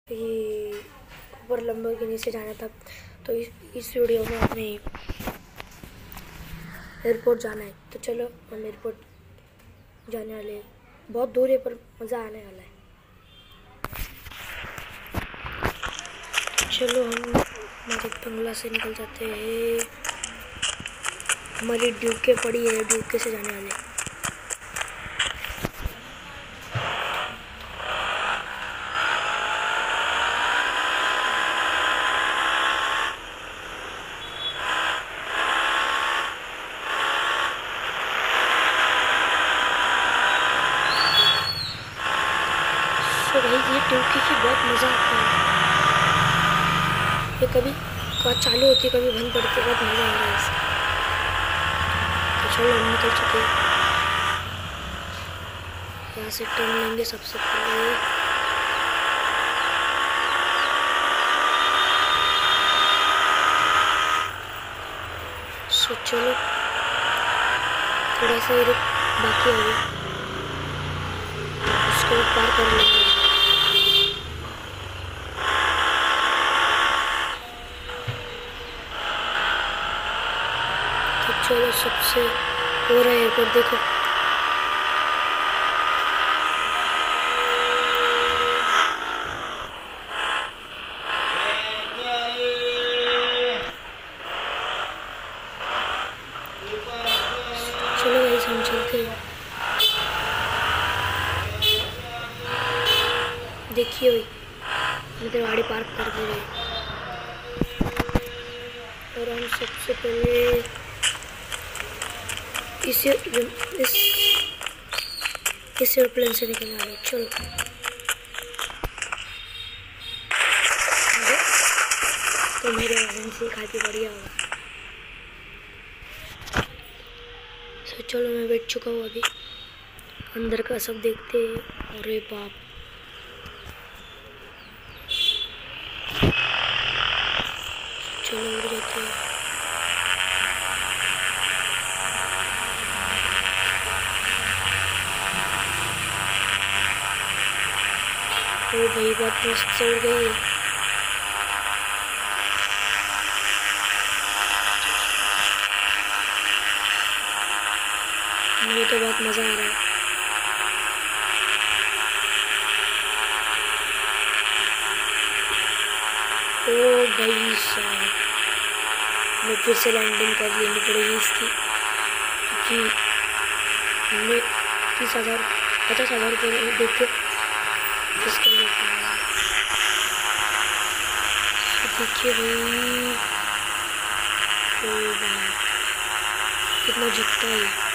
ये ऊपर लंबोर्गिनी से जाना था, तो इस वीडियो में हमें एयरपोर्ट जाना है। तो चलो हम एयरपोर्ट जाने वाले हैं। बहुत दूर है पर मज़ा आने वाला है। चलो हम हमारे बंगला से निकल जाते हैं। हमारी ड्यूके पड़ी है, ड्यूके से जाने वाले। तो भाई ये ड्यूके की बहुत मज़ा आता है। ये कभी चालू होती है, कभी बंद पड़ती है, बहुत मज़ा आ रहा है इससे। तो चलो हम निकल चुके हैं। यहाँ से टर्न लेंगे सबसे पहले। सो चलो थोड़ा सा ये बाकी है, उसको पार कर लेंगे। तो चलो सबसे हो रहा है एयरपोर्ट, देखो चलो गाइस हम चलते हैं। देखिए भाई इधर गाड़ी पार्क कर दे रहे, और हम सबसे पहले इस एयरप्लेन से निकलने वाले। चलो तो मेरे बहन से खाती बढ़िया होगा। तो चलो मैं बैठ चुका हूँ, अभी अंदर का सब देखते हैं। अरे बाप, चलो उड़ जाते हैं। ओ भाई बहुत मस्त से उड़ गई है। मुझे तो बहुत मज़ा आ रहा है। ओ भाई साहब, मैं फिर से लैंडिंग कर लेनी पड़ेगी इसकी, क्योंकि मैं 50,000 रुपये देख के इसका लेता हूँ। देखिए भाई, ओ भाई कितना झुकता है।